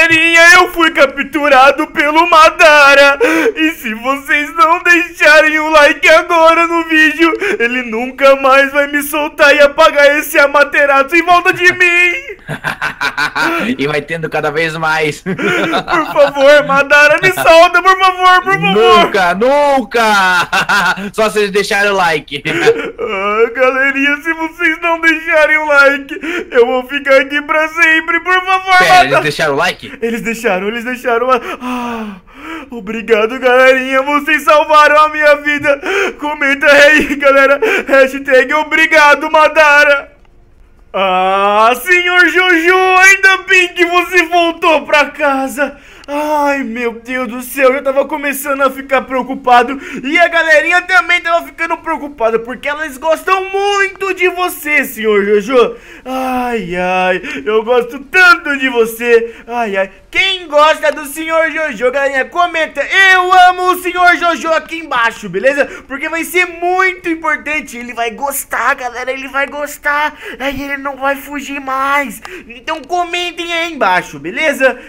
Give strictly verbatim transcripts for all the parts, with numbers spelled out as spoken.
galerinha, eu fui capturado pelo Madara. E se vocês não deixarem o like agora no vídeo, ele nunca mais vai me soltar e apagar esse Amaterasu em volta de mim. E vai tendo cada vez mais. Por favor, Madara, me solta, por favor, por favor. Nunca, nunca. Só vocês deixarem o like. Ah, galerinha, se vocês não deixarem o like, eu vou ficar aqui pra sempre, por favor. Pera, Madara. eles deixaram o like? Eles deixaram, eles deixaram. Ah, obrigado, galerinha, vocês salvaram a minha vida. Comenta aí, galera. Hashtag obrigado, Madara. Ah, senhor Jojo, ainda bem que você voltou pra casa. Ai, meu Deus do céu, eu tava começando a ficar preocupado. E a galerinha também tava ficando preocupada, porque elas gostam muito de você, senhor Jojo. Ai, ai, eu gosto tanto de você. Ai, ai, quem gosta do senhor Jojo, galerinha, comenta: eu amo o senhor Jojo aqui embaixo, beleza? Porque vai ser muito importante. Ele vai gostar, galera, ele vai gostar. Aí ele não vai fugir mais. Então comentem aí embaixo, beleza?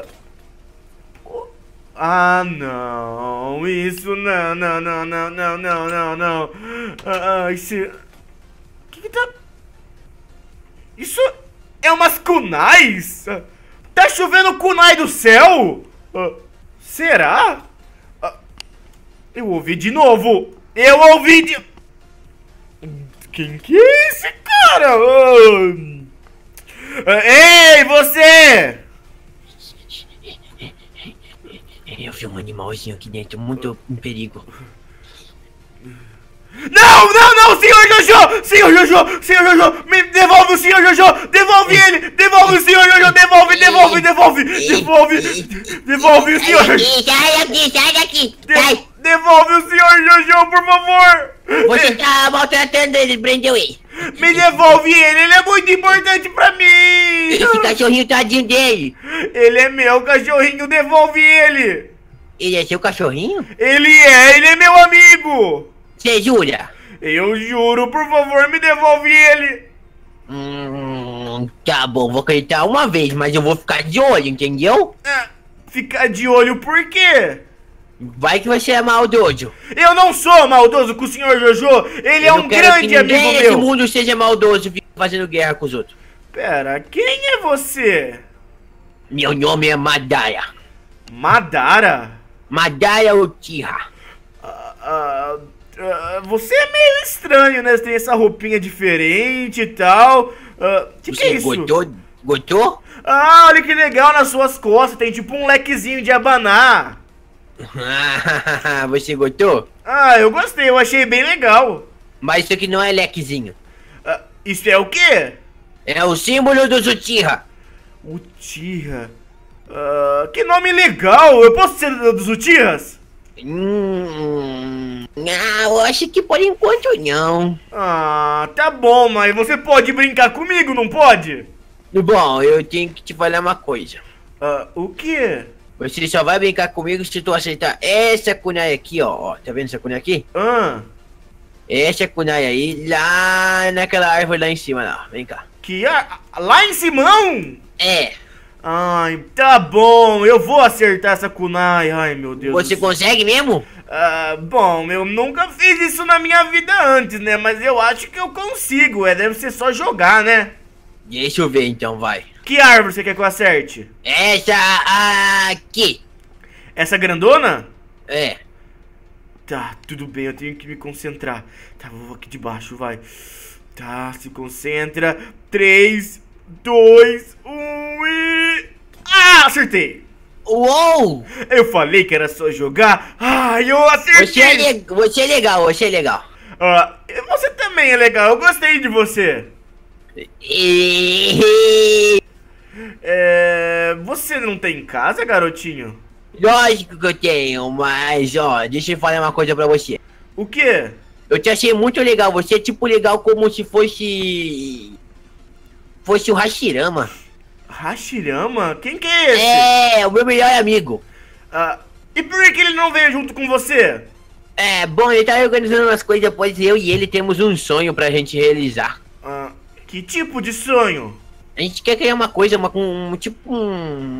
Ah, não, isso não, não, não, não, não, não, não, não. Ah, esse... Que que tá... Isso é umas kunais? Tá chovendo kunai do céu? Ah, será? Ah, eu ouvi de novo. Eu ouvi de... Quem que é esse cara? Ah, ei, você! Eu vi um animalzinho aqui dentro, muito em perigo. Não, não, não, senhor Jojo! Senhor Jojo, senhor Jojo, me devolve o senhor Jojo! Devolve ele! Devolve o senhor Jojo! Devolve, devolve, devolve! Devolve! Devolve o senhor Jojo! Sai daqui, sai daqui! De Sai! Devolve o senhor Jojo, por favor! Você tá maltratando ele, prendeu ele! Me devolve ele, ele é muito importante pra mim! Esse cachorrinho tadinho dele! Ele é meu cachorrinho, devolve ele! Ele é seu cachorrinho? Ele é, ele é meu amigo! Você jura? Eu juro, por favor, me devolve ele! Hum, tá bom, vou acreditar uma vez, mas eu vou ficar de olho, entendeu? Ah, ficar de olho por quê? Vai que você é maldoso. Eu não sou maldoso com o senhor Jojo, ele Eu é não um quero grande que amigo ninguém nesse meu. mundo seja maldoso e fique fazendo guerra com os outros. Pera, quem é você? Meu nome é Madara. Madara? Madara Uchiha. Ah, ah, ah, você é meio estranho, né? Você tem essa roupinha diferente e tal. Ah, que que é Você isso? gostou? Gostou? Ah, olha que legal nas suas costas, tem tipo um lequezinho de abanar. Você gostou? Ah, eu gostei, eu achei bem legal. Mas isso aqui não é lequezinho. Ah, isso é o quê? É o símbolo do Uchiha. Uchiha. Ah, que nome legal! Eu posso ser dos Uchihas? Hum, ah, eu acho que por enquanto não. Ah, tá bom, mas você pode brincar comigo, não pode? Bom, eu tenho que te falar uma coisa. Ah, o quê? Você só vai brincar comigo se tu aceitar essa kunai aqui, ó. Ó, tá vendo essa kunai aqui? Ah, Essa kunai aí, lá naquela árvore lá em cima, lá. Vem cá. que a... lá em Simão? É. Ai, tá bom, eu vou acertar essa kunai. Ai, meu Deus Você do céu. consegue mesmo? Ah, bom, eu nunca fiz isso na minha vida antes, né? Mas eu acho que eu consigo, é, deve ser só jogar, né? Deixa eu ver então, vai. Que árvore você quer que eu acerte? Essa aqui. Essa grandona? É. Tá, tudo bem, eu tenho que me concentrar. Tá, vou aqui de baixo, vai. Tá, se concentra. três, dois, um e... Ah, acertei! Uou! Eu falei que era só jogar. Ah, eu acertei! Você é, le... você é legal, você é legal. Ah, você também é legal, eu gostei de você. E... É... Você não tem casa, garotinho? Lógico que eu tenho, mas ó, deixa eu falar uma coisa pra você. O quê? Eu te achei muito legal, você é tipo legal como se fosse... Fosse o Hashirama. Hashirama? Quem que é esse? É, o meu melhor amigo. Ah, e por que que ele não veio junto com você? É, bom, ele tá organizando umas coisas, pois eu e ele temos um sonho pra gente realizar. Ah, que tipo de sonho? A gente quer criar uma coisa, uma, um, tipo um,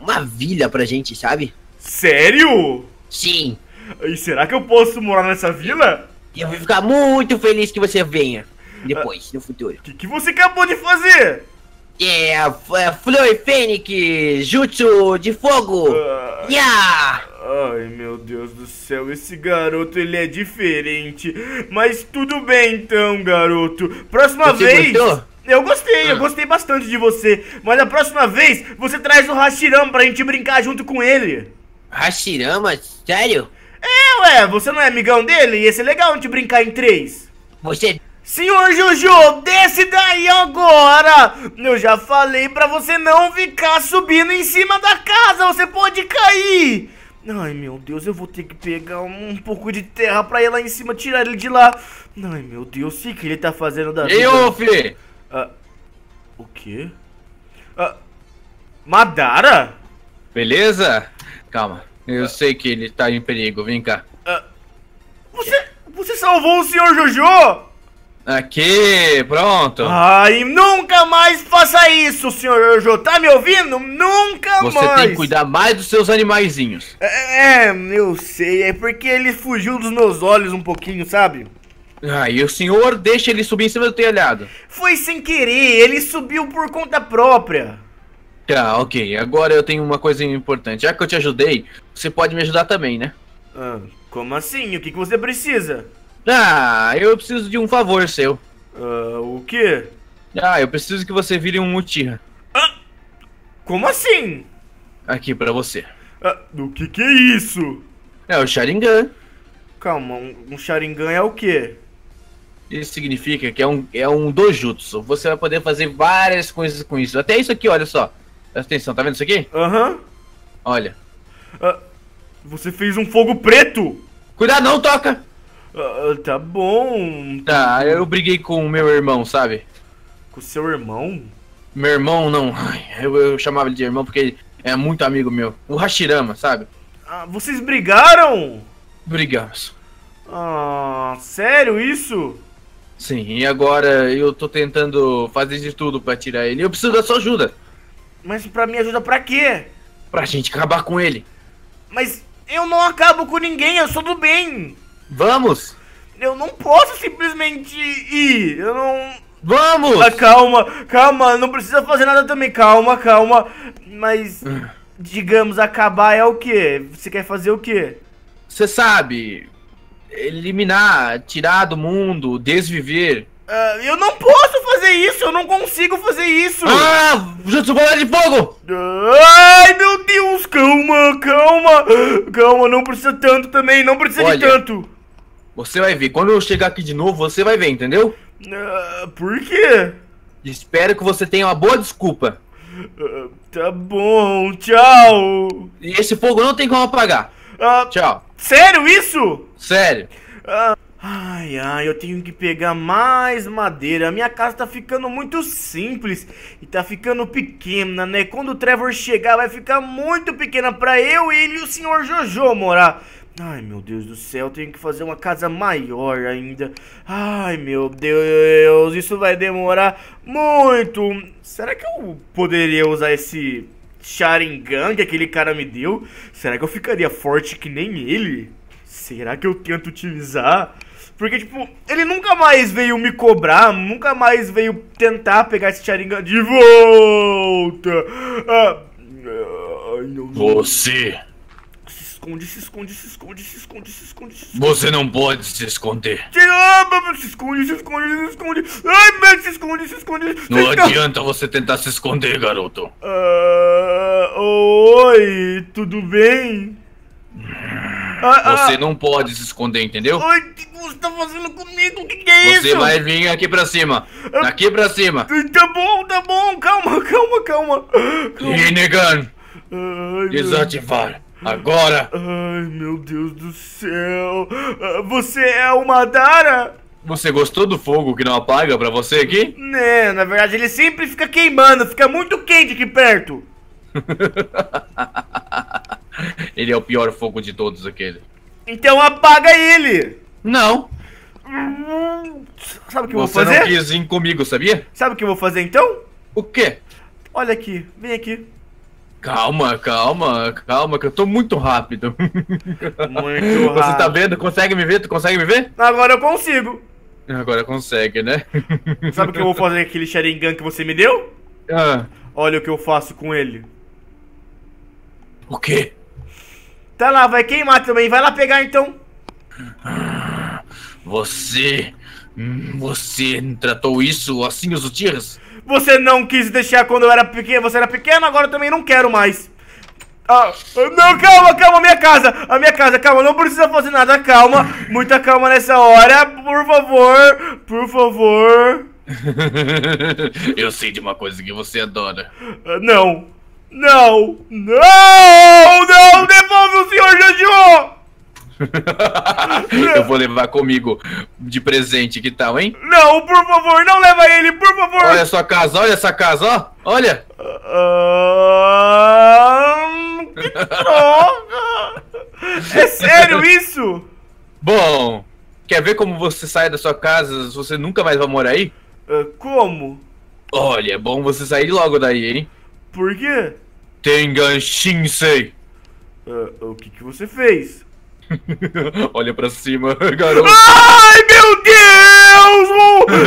uma vila pra gente, sabe? Sério? Sim. E será que eu posso morar nessa vila? E eu vou ficar muito feliz que você venha. Depois, no futuro. O que, que você acabou de fazer? É, a é, Flor Fênix, Jutsu de Fogo. Ah. Yeah! Ai, meu Deus do céu, esse garoto, ele é diferente. Mas tudo bem então, garoto. Próxima Você vez... gostou? Eu gostei, eu Ah. gostei bastante de você. Mas a próxima vez, você traz o Hashirama pra gente brincar junto com ele. Hashirama? Sério? É, ué, você não é amigão dele? Ia ser legal a gente brincar em três. Você... Senhor Jojo, desce daí agora! Eu já falei pra você não ficar subindo em cima da casa, você pode cair! Ai, meu Deus, eu vou ter que pegar um, um pouco de terra pra ir lá em cima, tirar ele de lá. Ai, meu Deus, o que ele tá fazendo da vida? Ei, ô, Fê! Ah, o quê? Ah, Madara? Beleza? Calma, eu sei que ele tá em perigo, vem cá. Ah, você, você salvou o senhor Jojo? Aqui, pronto. Ai, nunca mais faça isso, senhor Jojo, tá me ouvindo? Nunca Você mais! tem que cuidar mais dos seus animaizinhos. É, eu sei, é porque ele fugiu dos meus olhos um pouquinho, sabe? Ah, e o senhor deixa ele subir em cima do telhado. Foi sem querer, ele subiu por conta própria. Tá, ok. Agora eu tenho uma coisa importante. Já que eu te ajudei, você pode me ajudar também, né? Ah, como assim? O que, que você precisa? Ah, eu preciso de um favor seu. Ah, o quê? Ah, eu preciso que você vire um Uchiha. Como assim? Aqui pra você. Ah, o que que é isso? É o Sharingan. Calma, um, um Sharingan é o quê? Isso significa que é um, é um dojutsu. Você vai poder fazer várias coisas com isso. Até isso aqui, olha só. Presta atenção, tá vendo isso aqui? Aham. Olha. Ah, você fez um fogo preto? Cuidado, não toca! Ah, tá bom. Tá, eu briguei com o meu irmão, sabe? Com o seu irmão? Meu irmão não. Ai, eu, eu chamava ele de irmão porque ele é muito amigo meu. O Hashirama, sabe? Ah, vocês brigaram? Brigamos. Ah, sério isso? Sim, e agora eu tô tentando fazer de tudo pra tirar ele. Eu preciso da sua ajuda. Mas pra mim ajuda pra quê? Pra gente acabar com ele. Mas eu não acabo com ninguém, eu sou do bem. Vamos! Eu não posso simplesmente ir. Eu não... Vamos! Ah, calma, calma, não precisa fazer nada também. Calma, calma. Mas, digamos, acabar é o quê? Você quer fazer o quê? Você sabe, eliminar, tirar do mundo, desviver. Ah, eu não posso fazer isso, eu não consigo fazer isso. Ah! Jutsu bola de fogo! Ai, meu Deus, calma, calma. Calma, não precisa tanto também, não precisa Olha. de tanto. Você vai ver, quando eu chegar aqui de novo, você vai ver, entendeu? Ah, por quê? Espero que você tenha uma boa desculpa. Ah, tá bom, tchau. E esse fogo não tem como apagar. Ah, Tchau. sério isso? Sério. Ah, ai, ai, eu tenho que pegar mais madeira. A minha casa tá ficando muito simples e tá ficando pequena, né? Quando o Trevor chegar, vai ficar muito pequena pra eu, ele e o senhor Jojo morar. Ai, meu Deus do céu, eu tenho que fazer uma casa maior ainda. Ai, meu Deus, isso vai demorar muito. Será que eu poderia usar esse Sharingan que aquele cara me deu? Será que eu ficaria forte que nem ele? Será que eu tento utilizar? Porque, tipo, ele nunca mais veio me cobrar, nunca mais veio tentar pegar esse Sharingan de volta. Ah, ai, meu Deus. Você. Se esconde, se esconde, se esconde, se esconde, se esconde, se esconde. Você não pode se esconder. Tira, se esconde, se esconde, se esconde. Ai, mas se esconde, se esconde. Não Fica- adianta você tentar se esconder, garoto. Ah, oi, tudo bem? Ah, Você ah, não pode se esconder, entendeu? Oi, o que você tá fazendo comigo? O que, que é Você isso? vai vir aqui pra cima. Aqui pra cima. Tá bom, tá bom, calma, calma, calma. calma. Rinnegan, Ai, meu... desativar. Agora. Ai, meu Deus do céu. Ah, Você é o Madara? Você gostou do fogo que não apaga pra você aqui? Né, na verdade ele sempre fica queimando, fica muito quente aqui perto. Ele é o pior fogo de todos aquele. Então apaga ele. Não. Sabe o que eu vou Você fazer? não quis vir comigo, sabia? Sabe o que eu vou fazer então? O quê? Olha aqui, vem aqui. Calma, calma, calma, que eu tô muito rápido. Muito rápido. Você tá vendo? Consegue me ver? Tu consegue me ver? Agora eu consigo. Agora consegue, né? Sabe o que eu vou fazer com aquele Sharingan que você me deu? Ah, Olha o que eu faço com ele. o quê? Tá lá, vai queimar também. Vai lá pegar então. Você... hum, Você tratou isso assim, os Uchihas? Você não quis deixar quando eu era pequeno. Você era pequeno, agora eu também não quero mais. Ah, não, calma, calma, minha casa. A minha casa, calma, não precisa fazer nada. Calma, muita calma nessa hora. Por favor, por favor. Eu sei de uma coisa que você adora. Ah, não, não, não, não, devolve o senhor Jojo. Eu vou levar comigo de presente, que tal, hein? Não, por favor, não leva ele, por favor. Olha a sua casa, olha essa casa, ó. Olha. Ah, que droga. É sério isso? Bom, quer ver como você sai da sua casa se você nunca mais vai morar aí? Ah, como? Olha, é bom você sair logo daí, hein? Por quê? Tengan Shinsei. Ah, o que que você fez? Olha pra cima, garoto. Ai, meu Deus!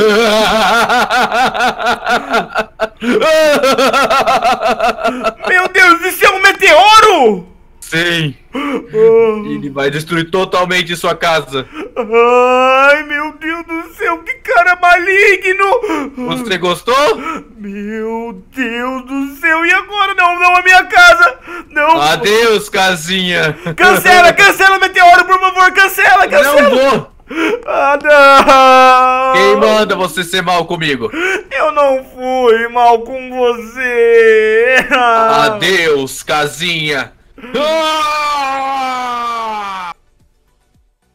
Meu Deus, isso é um meteoro? Sim. Ele vai destruir totalmente sua casa. Ai, meu Deus do céu, que cara maligno! Você gostou? Meu Deus do céu, e agora? Não, não, a minha casa! Não! Adeus, casinha! Cancela, cancela o meteoro, por favor, cancela, cancela! Não vou! Ah, não! Quem manda você ser mal comigo? Eu não fui mal com você! Adeus, casinha! Ah!